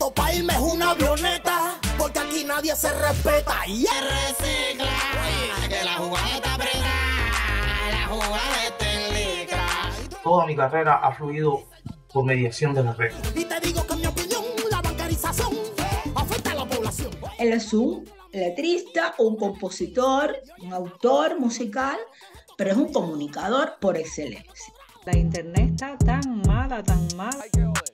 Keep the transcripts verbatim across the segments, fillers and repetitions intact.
boleto para irme es una avioneta, porque aquí nadie se respeta y se recicla. Oye, que la jugada está apretada, la jugada está en licra. Toda mi carrera ha fluido por mediación de la red. Y te digo que en mi opinión la bancarización afecta a la población. Él es un letrista, un compositor, un autor musical, pero es un comunicador por excelencia. La internet está tan mala, tan mala.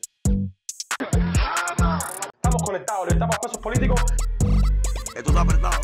Estamos conectados, le estamos a presos políticos. Esto está apretado.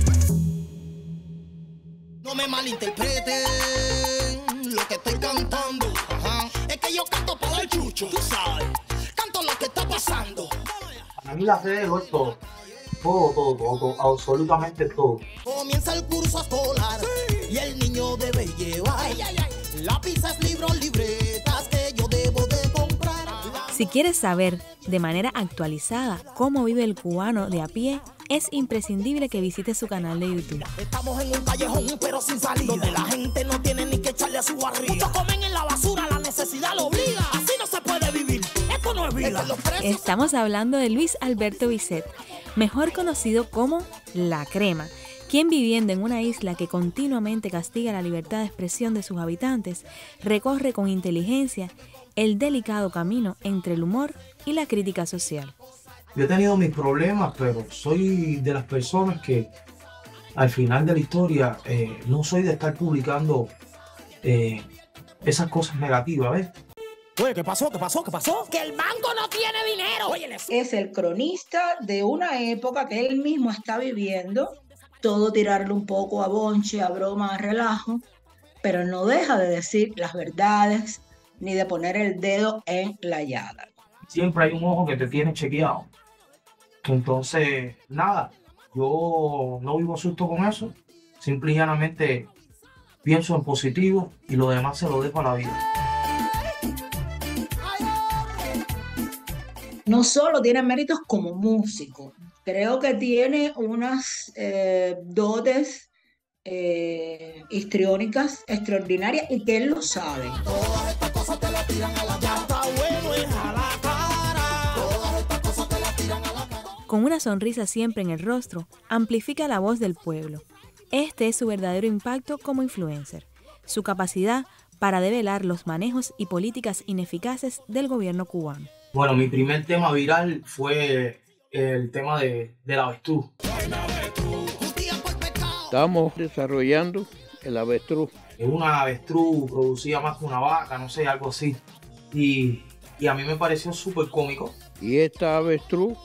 No me malinterpreten lo que estoy cantando. Ajá. Es que yo canto para el chucho, tú sabes. Canto lo que está pasando. A mí las redes lo es todo. Todo, todo, todo, todo, absolutamente todo. Comienza el curso escolar, sí, y el niño debe llevar ay, ay, ay, lápices, libros, libretas que yo debo de comprar. Si quieres saber de manera actualizada cómo vive el cubano de a pie, es imprescindible que visites su canal de YouTube. Estamos en un callejón pero sin salida, donde la gente no tiene ni que echarle a su barriga. Muchos comen en la basura, la necesidad lo obliga. Así no se puede vivir, esto no es vida. Estamos hablando de Luis Alberto Bisset, mejor conocido como La Crema, quien viviendo en una isla que continuamente castiga la libertad de expresión de sus habitantes, recorre con inteligencia el delicado camino entre el humor y la crítica social. Yo he tenido mis problemas, pero soy de las personas que al final de la historia eh, no soy de estar publicando eh, esas cosas negativas, ¿ves? Oye, ¿qué pasó? ¿Qué pasó? ¿Qué pasó? Que el banco no tiene dinero. Oye, les... Es el cronista de una época que él mismo está viviendo, todo tirarle un poco a bonche, a broma, a relajo, pero no deja de decir las verdades ni de poner el dedo en la llaga. Siempre hay un ojo que te tiene chequeado. Entonces, nada, yo no vivo susto con eso. Simple y llanamente pienso en positivo y lo demás se lo dejo a la vida. No solo tiene méritos como músico, creo que tiene unas eh, dotes eh, histriónicas extraordinarias y que él lo sabe. Todas estas cosas te las tiran a la cara. Está bueno es a la cara. Todas estas cosas te las tiran a la cara. Con una sonrisa siempre en el rostro, amplifica la voz del pueblo. Este es su verdadero impacto como influencer, su capacidad para develar los manejos y políticas ineficaces del gobierno cubano. Bueno, mi primer tema viral fue el tema de, del avestruz. Estamos desarrollando el avestruz. Es una avestruz producida más que una vaca, no sé, algo así. Y, y a mí me pareció súper cómico. Y esta avestruz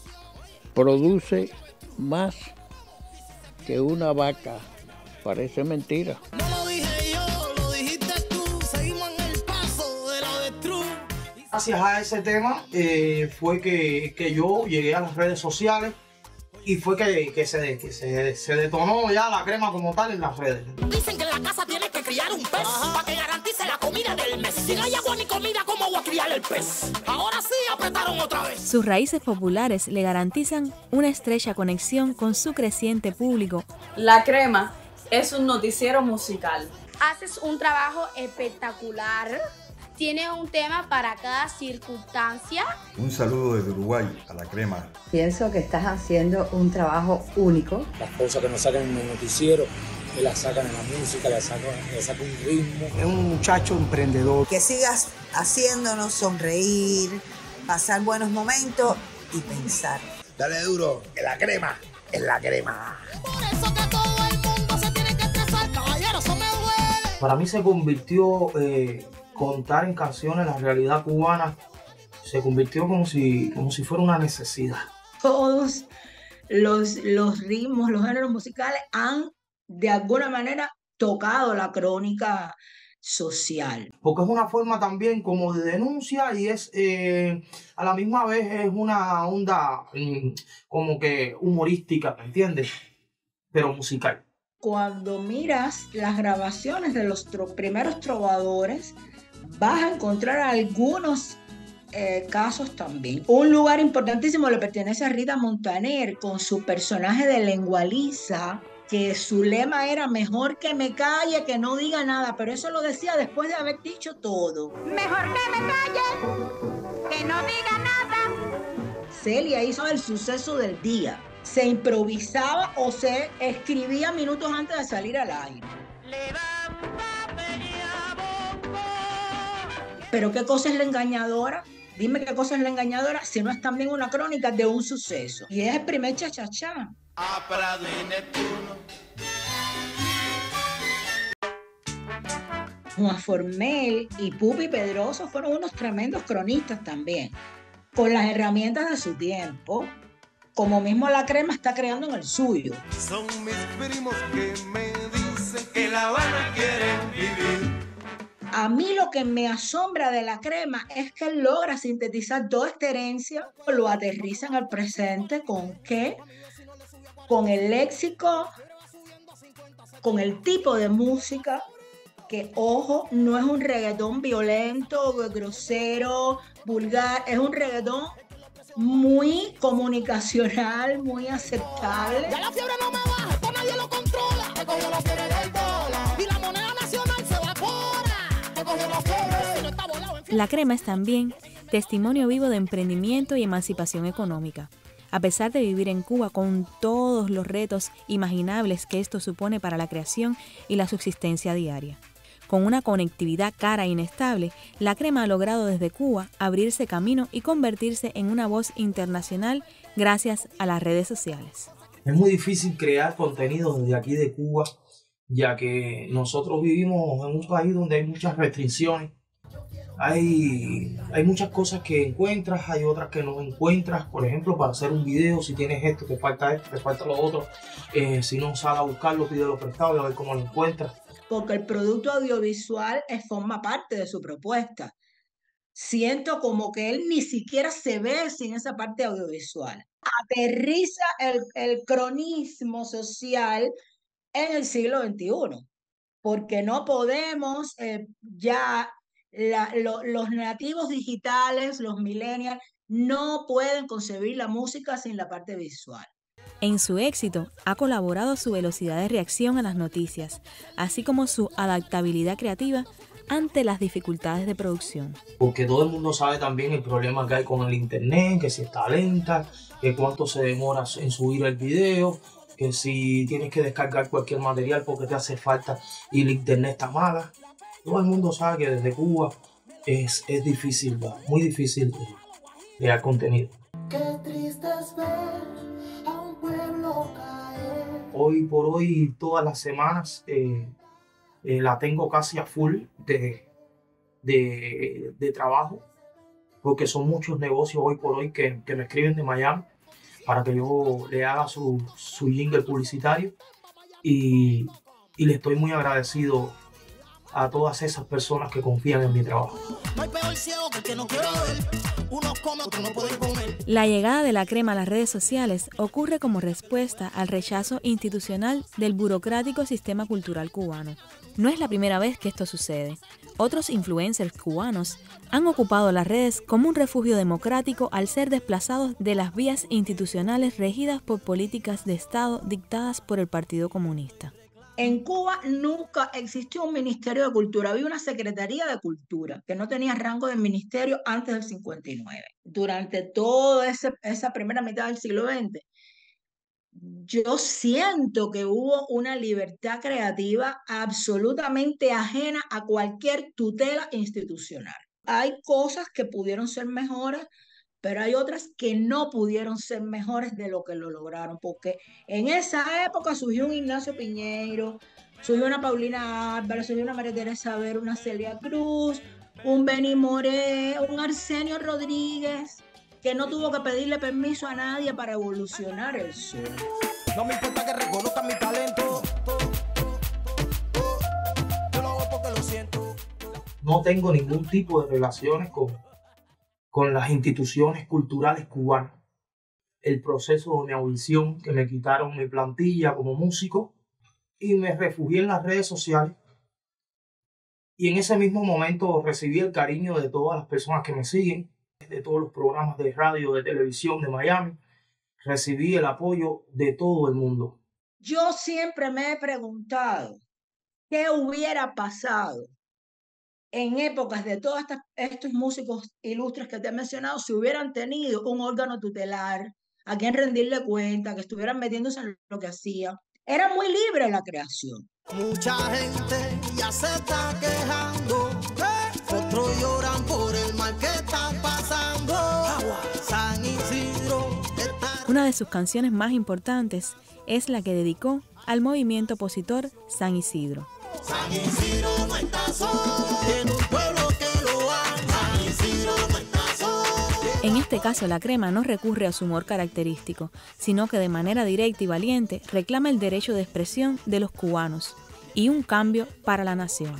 produce más que una vaca. Parece mentira. No lo dije yo, lo dijiste tú. Seguimos en el paso del avestruz. Gracias a ese tema eh, fue que, que yo llegué a las redes sociales y fue que, que, se, que se, se detonó ya la crema como tal en las redes. Dicen que en la casa tienes que criar un pez para que garantice la comida del mes. Si no hay agua ni comida, ¿cómo voy a criar el pez? Ahora sí apretaron otra vez. Sus raíces populares le garantizan una estrecha conexión con su creciente público. La Crema es un noticiero musical. Haces un trabajo espectacular. Tienes un tema para cada circunstancia. Un saludo desde Uruguay a La Crema. Pienso que estás haciendo un trabajo único. Las cosas que nos sacan en el noticiero, que las sacan en la música, le sacan, le sacan un ritmo. Es un muchacho emprendedor. Que sigas haciéndonos sonreír, pasar buenos momentos y pensar. Dale duro, que La Crema es La Crema. Por eso que todo el mundo se tiene que estresar, caballero, eso me duele. Para mí se convirtió... Eh, contar en canciones la realidad cubana se convirtió como si, como si fuera una necesidad. Todos los, los ritmos, los géneros musicales han de alguna manera tocado la crónica social. Porque es una forma también como de denuncia y es eh, a la misma vez es una onda mm, como que humorística, ¿me entiendes? Pero musical. Cuando miras las grabaciones de los tro- primeros trovadores, vas a encontrar algunos eh, casos también. Un lugar importantísimo le pertenece a Rita Montaner con su personaje de Lengua Lisa, que su lema era mejor que me calle, que no diga nada, pero eso lo decía después de haber dicho todo. Mejor que me calle, que no diga nada. Celia hizo el suceso del día. Se improvisaba o se escribía minutos antes de salir al aire. Pero ¿qué cosa es la engañadora? Dime qué cosa es la engañadora si no es también una crónica de un suceso. Y es el primer chachachá. Juan Formel y Pupi Pedroso fueron unos tremendos cronistas también, con las herramientas de su tiempo, como mismo La Crema está creando en el suyo. Son mis primos que me dicen que La Habana quieren vivir. A mí lo que me asombra de La Crema es que él logra sintetizar toda esta herencia, lo aterriza en el presente, ¿con qué? Con el léxico, con el tipo de música, que, ojo, no es un reggaetón violento, grosero, vulgar, es un reggaetón muy comunicacional, muy aceptable. Ya la fiebre no me baja, esto nadie lo controla. Te cogió la fiebre del dólar y la moneda nacional se evapora. Te cogió la fiebre y no está volado. La Crema es también testimonio vivo de emprendimiento y emancipación económica. A pesar de vivir en Cuba con todos los retos imaginables que esto supone para la creación y la subsistencia diaria. Con una conectividad cara e inestable, La Crema ha logrado desde Cuba abrirse camino y convertirse en una voz internacional gracias a las redes sociales. Es muy difícil crear contenido desde aquí de Cuba, ya que nosotros vivimos en un país donde hay muchas restricciones. Hay, hay muchas cosas que encuentras, hay otras que no encuentras. Por ejemplo, para hacer un video, si tienes esto, te falta esto, te falta lo otro. Eh, si no, sal a buscarlo, pídelo prestado y a ver cómo lo encuentras. Porque el producto audiovisual es, forma parte de su propuesta. Siento como que él ni siquiera se ve sin esa parte audiovisual. Aterriza el, el cronismo social en el siglo veintiuno, porque no podemos eh, ya, la, lo, los nativos digitales, los millennials, no pueden concebir la música sin la parte visual. En su éxito ha colaborado su velocidad de reacción a las noticias, así como su adaptabilidad creativa ante las dificultades de producción. Porque todo el mundo sabe también el problema que hay con el internet, que si está lenta, que cuánto se demora en subir el video, que si tienes que descargar cualquier material porque te hace falta y el internet está mala. Todo el mundo sabe que desde Cuba es, es difícil, muy difícil crear contenido. Qué triste es ver a un pueblo caer. Hoy por hoy, todas las semanas, eh, eh, la tengo casi a full de, de, de trabajo, porque son muchos negocios hoy por hoy que, que me escriben de Miami para que yo le haga su, su jingle publicitario, y, y le estoy muy agradecido a todas esas personas que confían en mi trabajo. No hay peor ciego que el que no quiere ver. Unos comen, otros no pueden comer. La llegada de La Crema a las redes sociales ocurre como respuesta al rechazo institucional del burocrático sistema cultural cubano. No es la primera vez que esto sucede. Otros influencers cubanos han ocupado las redes como un refugio democrático al ser desplazados de las vías institucionales regidas por políticas de Estado dictadas por el Partido Comunista. En Cuba nunca existió un Ministerio de Cultura, había una Secretaría de Cultura que no tenía rango de ministerio antes del cincuenta y nueve. Durante toda ese, esa primera mitad del siglo veinte, yo siento que hubo una libertad creativa absolutamente ajena a cualquier tutela institucional. Hay cosas que pudieron ser mejores, pero hay otras que no pudieron ser mejores de lo que lo lograron, porque en esa época surgió un Ignacio Piñeiro, surgió una Paulina Álvarez, surgió una María Teresa Ver, una Celia Cruz, un Benny Moré, un Arsenio Rodríguez, que no tuvo que pedirle permiso a nadie para evolucionar el sur. No me importa que reconozcan mi talento. Yo lo hago porque lo siento. No tengo ningún tipo de relaciones con con las instituciones culturales cubanas. El proceso de mi audición, que me quitaron mi plantilla como músico y me refugié en las redes sociales. Y en ese mismo momento recibí el cariño de todas las personas que me siguen, de todos los programas de radio, de televisión de Miami. Recibí el apoyo de todo el mundo. Yo siempre me he preguntado qué hubiera pasado en épocas de todos estas, estos músicos ilustres que te he mencionado, si hubieran tenido un órgano tutelar, a quien rendirle cuenta, que estuvieran metiéndose en lo que hacía, era muy libre la creación. Mucha gente ya se está quejando, otros lloran por el mal que está pasando. San Isidro está... Una de sus canciones más importantes es la que dedicó al movimiento opositor San Isidro. San Isidro no está solo, en un pueblo que lo ama. San Isidro no está solo. En este caso, La Crema no recurre a su humor característico, sino que de manera directa y valiente reclama el derecho de expresión de los cubanos y un cambio para la nación.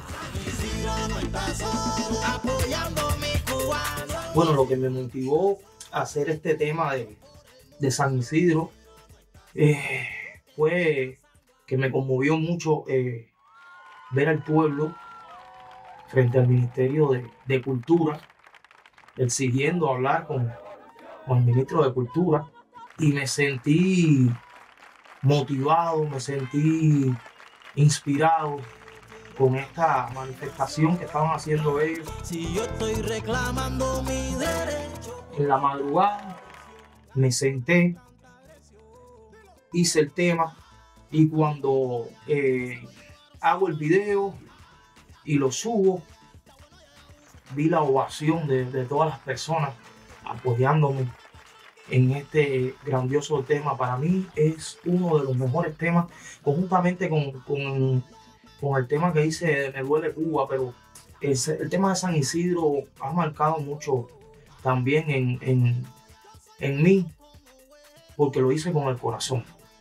Bueno, lo que me motivó a hacer este tema de, de San Isidro eh, fue que me conmovió mucho eh, ver al pueblo frente al Ministerio de, de Cultura exigiendo hablar con, con el ministro de Cultura, y me sentí motivado, me sentí inspirado con esta manifestación que estaban haciendo ellos. Si yo estoy reclamando mi derecho. En la madrugada me senté, hice el tema, y cuando eh, hago el video y lo subo, vi la ovación de, de todas las personas apoyándome en este grandioso tema. Para mí es uno de los mejores temas, conjuntamente con, con, con el tema que hice Me Duele Cuba, pero el, el tema de San Isidro ha marcado mucho también en, en, en mí, porque lo hice con el corazón.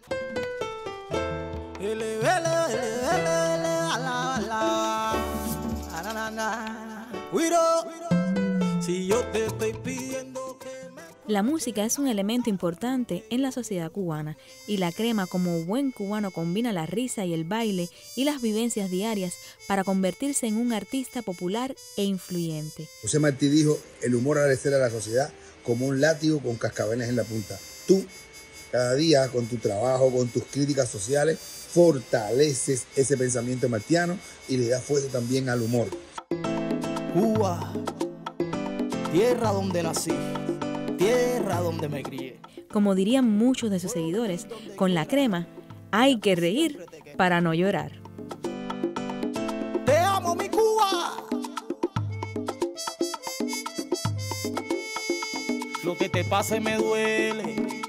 Si yo te estoy pidiendo que me... La música es un elemento importante en la sociedad cubana, y La Crema, como buen cubano, combina la risa y el baile y las vivencias diarias para convertirse en un artista popular e influyente. José Martí dijo: el humor ha de ser a la sociedad como un látigo con cascabeles en la punta. Tú, cada día, con tu trabajo, con tus críticas sociales, fortaleces ese pensamiento martiano y le das fuerza también al humor. Cuba, tierra donde nací, tierra donde me crié. Como dirían muchos de sus seguidores, con La Crema hay que reír para no llorar. Te amo, mi Cuba. Lo que te pase me duele.